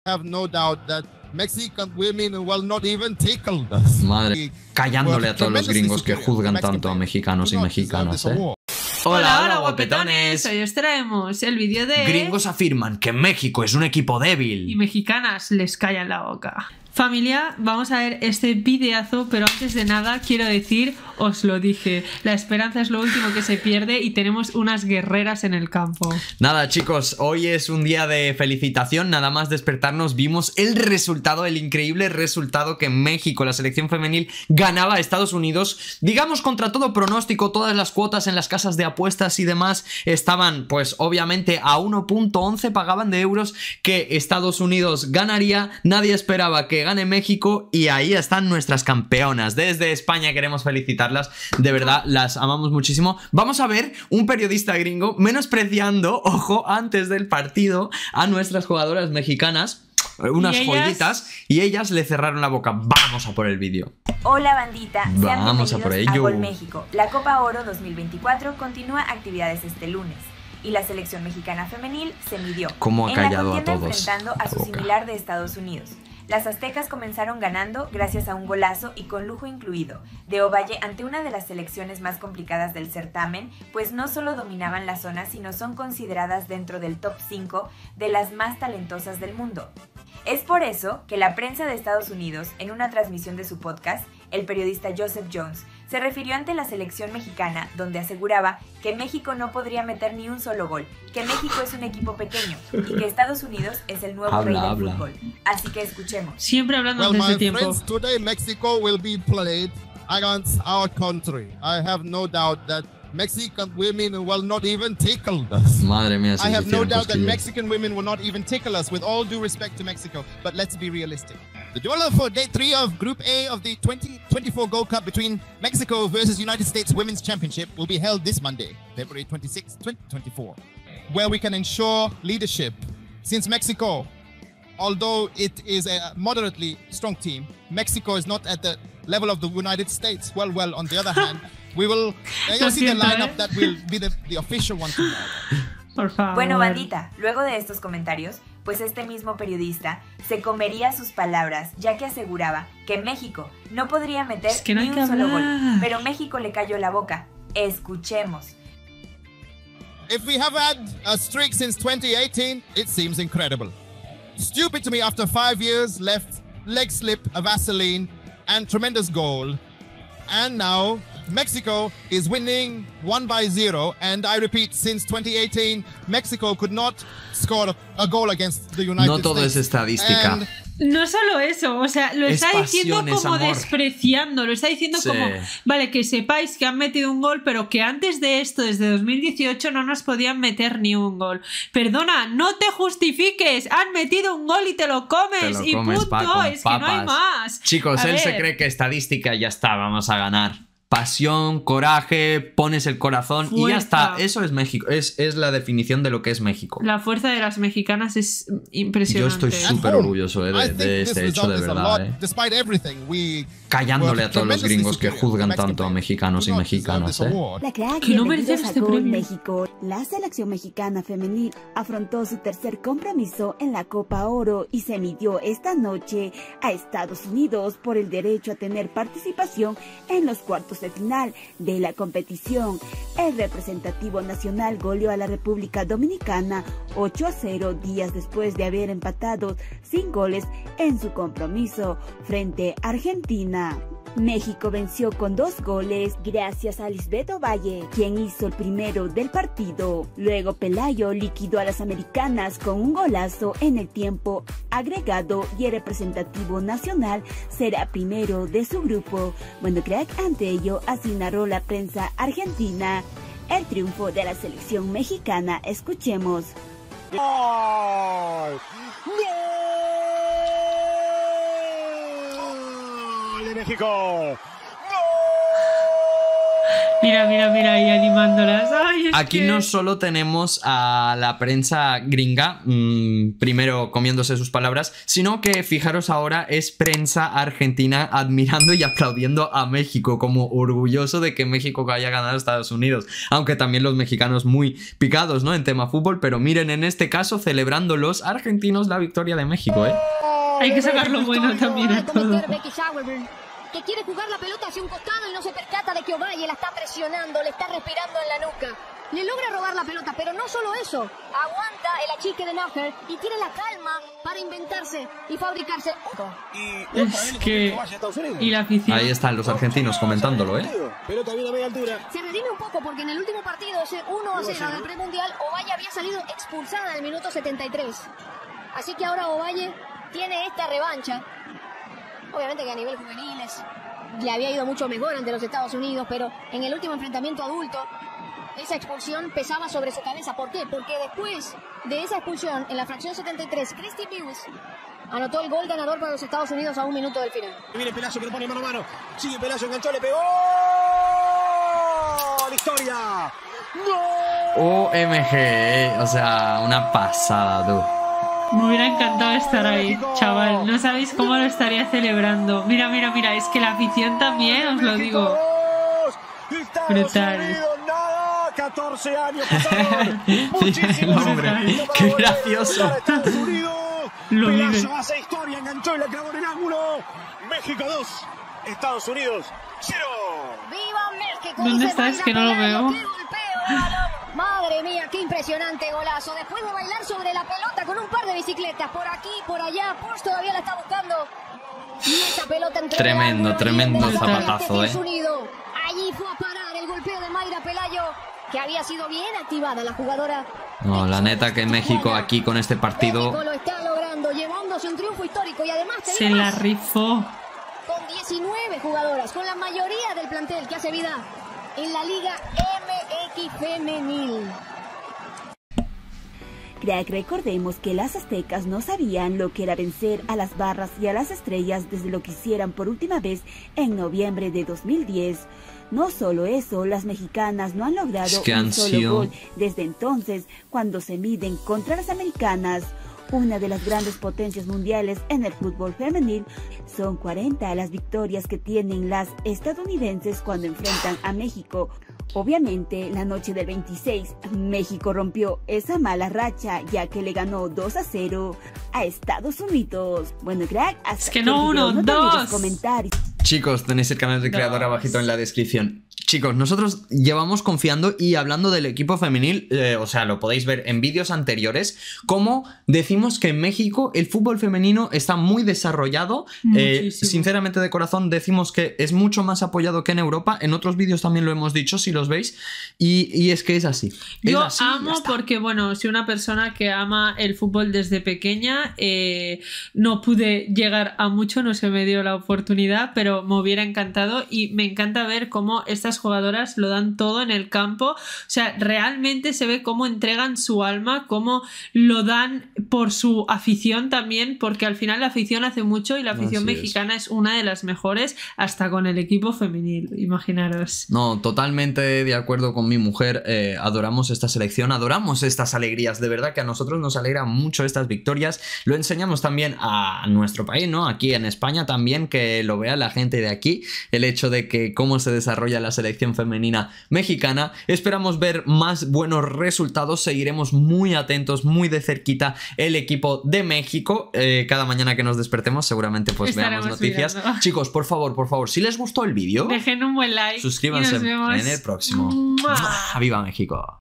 have no doubt that Mexican women will not even tickle us. Madre, callándole a todos los gringos que juzgan tanto a mexicanos y mexicanas, ¿eh? Hola, guapetones. Hoy os traemos el vídeo de... Gringos afirman que México es un equipo débil. Y mexicanas les callan la boca. Familia, vamos a ver este videazo, pero antes de nada quiero decir, os lo dije, la esperanza es lo último que se pierde y tenemos unas guerreras en el campo. Nada, chicos, hoy es un día de felicitación, nada más despertarnos vimos el resultado, el increíble resultado que México, la selección femenil, ganaba a Estados Unidos, digamos contra todo pronóstico. Todas las cuotas en las casas de apuestas y demás estaban, pues obviamente a 1.11 pagaban de euros que Estados Unidos ganaría. Nadie esperaba que gane México y ahí están nuestras campeonas. Desde España queremos felicitarlas, de verdad las amamos muchísimo. Vamos a ver un periodista gringo menospreciando, ojo, antes del partido a nuestras jugadoras mexicanas, unas joyitas, y ellas le cerraron la boca. Vamos a por el vídeo. Hola bandita, sean vamos a por ello. A Gol México. La Copa Oro 2024 continúa actividades este lunes y la selección mexicana femenil se midió ¿Cómo ha callado a todos? Enfrentando a su similar de Estados Unidos. Las aztecas comenzaron ganando gracias a un golazo y con lujo incluido de Ovalle ante una de las selecciones más complicadas del certamen, pues no solo dominaban la zona, sino son consideradas dentro del top 5 de las más talentosas del mundo. Es por eso que la prensa de Estados Unidos, en una transmisión de su podcast, el periodista Joseph Jones se refirió ante la selección mexicana, donde aseguraba que México no podría meter ni un solo gol, que México es un equipo pequeño y que Estados Unidos es el nuevo rey del fútbol. Así que escuchemos. Siempre hablando desde tiempo. Friends, today Mexico will be played against our country. I have no doubt that Mexican women will not even tickle us. Madre mía, I have no doubt that Mexican women will not even tickle us, with all due respect to Mexico. But let's be realistic. The duel for day 3 of Group A of the 2024 Gold Cup between Mexico versus United States Women's Championship will be held this Monday, February 26, 2024, where we can ensure leadership. Since Mexico, although it is a moderately strong team, Mexico is not at the level of the United States. Well, on the other hand, we will see the lineup that will be the official one tomorrow. Por favor. Bueno, bandita, luego de estos comentarios, pues este mismo periodista se comería sus palabras, ya que aseguraba que México no podría meter ni un solo gol, pero México le cayó la boca. Escuchemos. If we have had a streak since 2018, it seems incredible. Stupid to me after 5 years left, leg slip, a Vaseline, and tremendous goal. And now Mexico is winning 1-0, and I repeat, since 2018, Mexico could not score a goal against the United States. No todo es estadística. No solo eso, o sea, lo está diciendo como despreciando, lo está diciendo como, vale, que sepáis que han metido un gol, pero que antes de esto, desde 2018, no nos podían meter ni un gol. Perdona, no te justifiques, han metido un gol y te lo comes, y punto, es que no hay más. Chicos, él se cree que estadística ya está, vamos a ganar. Pasión, coraje, pones el corazón y ya está. Eso es México, es la definición de lo que es México. La fuerza de las mexicanas es impresionante. Yo estoy súper orgulloso de este hecho, de verdad. Callándole a todos los gringos que juzgan tanto a mexicanos y mexicanas. Que no merecen este premio. México. La selección mexicana femenil afrontó su tercer compromiso en la Copa Oro y se midió esta noche a Estados Unidos por el derecho a tener participación en los cuartos de final de la competición. El representativo nacional goleó a la República Dominicana 8-0 días después de haber empatado sin goles en su compromiso frente a Argentina. México venció con 2 goles gracias a Lisbeth Ovalle, quien hizo el primero del partido. Luego Pelayo liquidó a las americanas con un golazo en el tiempo agregado y el representativo nacional será primero de su grupo. Bueno, crack, ante ello así narró la prensa argentina el triunfo de la selección mexicana. Escuchemos. ¡Gol! ¡Gol de México! ¡Gol! Mira, ahí animándolas. Ay, aquí no solo tenemos a la prensa gringa, primero comiéndose sus palabras, sino que fijaros ahora es prensa argentina admirando y aplaudiendo a México, como orgulloso de que México haya ganado a Estados Unidos, aunque también los mexicanos muy picados, ¿no?, en tema fútbol, pero miren, en este caso celebrando los argentinos la victoria de México, ¿eh? Hay que sacar lo bueno también a todo. Que quiere jugar la pelota hacia un costado y no se percata de que Ovalle la está presionando, le está respirando en la nuca. Le logra robar la pelota, pero no solo eso. Aguanta el achique de Nájer y tiene la calma para inventarse y fabricarse. Es que... Y la afición. Ahí están los argentinos comentándolo, ¿eh? Pelota bien a media altura. Se redime un poco porque en el último partido, ese 1-0 del premundial, Ovalle había salido expulsada al minuto 73. Así que ahora Ovalle tiene esta revancha. Obviamente que a nivel juveniles le había ido mucho mejor ante los Estados Unidos, pero en el último enfrentamiento adulto, esa expulsión pesaba sobre su cabeza. ¿Por qué? Porque después de esa expulsión, en la fracción 73, Christy Lewis anotó el gol ganador para los Estados Unidos a 1 minuto del final. Viene Pelayo que lo pone mano a mano. Sigue Pelayo, enganchó, le pegó. ¡La historia! ¡No! OMG, o sea, una pasada, tú. Me hubiera encantado estar ahí, chaval. No sabéis cómo lo estaría celebrando. Mira, es que la afición también, os lo digo. Brutal. 14 años pasaron. Muchísimo. Hombre, qué gracioso. Lo vive. Pelayo hace historia, enganchó y la clavó en el ángulo. México 2, Estados Unidos 0. ¡Viva México! ¿Dónde está? Es que no lo veo. Madre mía, qué impresionante golazo. Después de bailar sobre la pelota con un par de bicicletas por aquí, por allá, Push todavía la está buscando. Y esa pelota entre tremendo zapatazo, Allí fue a parar el golpeo de Mayra Pelayo, que había sido bien activada la jugadora. No, la neta que México aquí con este partido México lo está logrando, llevándose un triunfo histórico y además se la rifó. Con 19 jugadoras, con la mayoría del plantel que hace vida en la Liga MX Femenil. Crack, recordemos que las aztecas no sabían lo que era vencer a las barras y a las estrellas desde lo que hicieran por última vez en noviembre de 2010. No solo eso, las mexicanas no han logrado un solo gol desde entonces, cuando se miden contra las americanas. Una de las grandes potencias mundiales en el fútbol femenil. Son 40 las victorias que tienen las estadounidenses cuando enfrentan a México. Obviamente, la noche del 26, México rompió esa mala racha, ya que le ganó 2-0 a Estados Unidos. Bueno, crack, hasta es que no uno, dos. Comentarios. Chicos, tenéis el canal de creador abajito en la descripción. Chicos, nosotros llevamos confiando y hablando del equipo femenil, o sea, lo podéis ver en vídeos anteriores, como decimos que en México el fútbol femenino está muy desarrollado. Sinceramente, de corazón, decimos que es mucho más apoyado que en Europa. En otros vídeos también lo hemos dicho, si los veis. Y es que es así. Yo amo porque, bueno, soy una persona que ama el fútbol desde pequeña. No pude llegar a mucho, no se me dio la oportunidad, pero me hubiera encantado y me encanta ver cómo estas jugadoras lo dan todo en el campo. O sea, realmente se ve cómo entregan su alma, cómo lo dan por su afición también, porque al final la afición hace mucho y la afición mexicana es una de las mejores, hasta con el equipo femenil, imaginaros. No, totalmente de acuerdo con mi mujer. Adoramos esta selección, adoramos estas alegrías, de verdad que a nosotros nos alegra mucho estas victorias. Lo enseñamos también a nuestro país, ¿no? Aquí en España también, que lo vea la gente de aquí, el hecho de que cómo se desarrolla la selección femenina mexicana. Esperamos ver más buenos resultados, seguiremos muy atentos, muy de cerquita el equipo de México. Cada mañana que nos despertemos seguramente pues veamos noticias. Mirando. Chicos, por favor, si les gustó el vídeo, dejen un buen like, suscríbanse en el próximo. ¡Viva México!